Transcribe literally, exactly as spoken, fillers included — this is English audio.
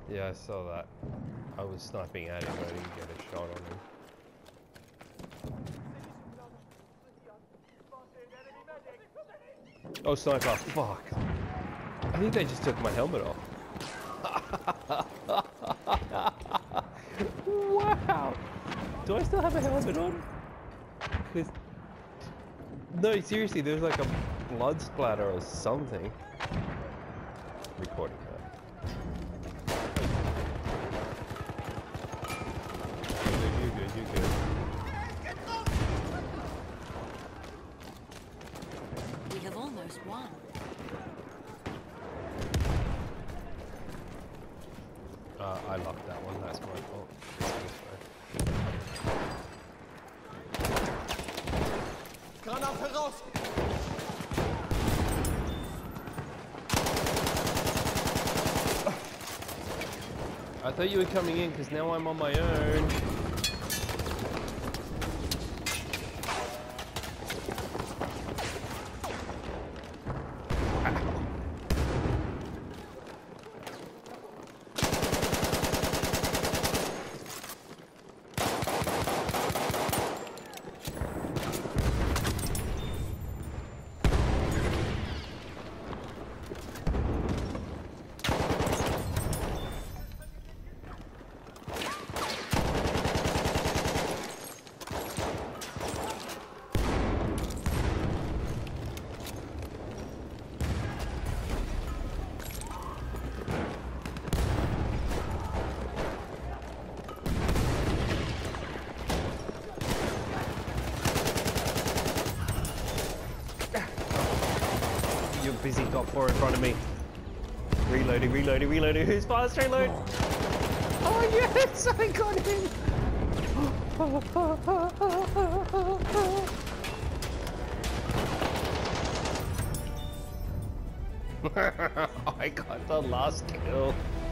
Yeah, I saw that. I was sniping at him, but I didn't get a shot on him. Oh, sniper! Fuck! I think they just took my helmet off. Wow! Do I still have a helmet on? There's... No, seriously, there's like a blood splatter or something. Recording that. You're good, you're good. We have almost won. Uh, I locked that one, that's my fault. Granate raus! I thought you were coming in because now I'm on my own. You're busy, got four in front of me. Reloading, reloading, reloading. Who's fast reload? Oh yes, I got him. I got the last kill.